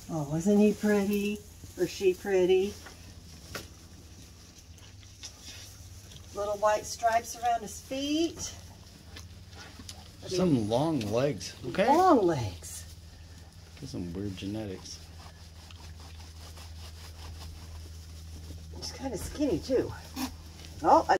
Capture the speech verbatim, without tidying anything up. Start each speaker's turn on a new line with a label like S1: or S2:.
S1: Oh, isn't he pretty? Or she pretty? Little white stripes around his feet.
S2: Some long legs. Okay.
S1: Long legs.
S2: Some weird genetics.
S1: He's kind of skinny too. Oh, I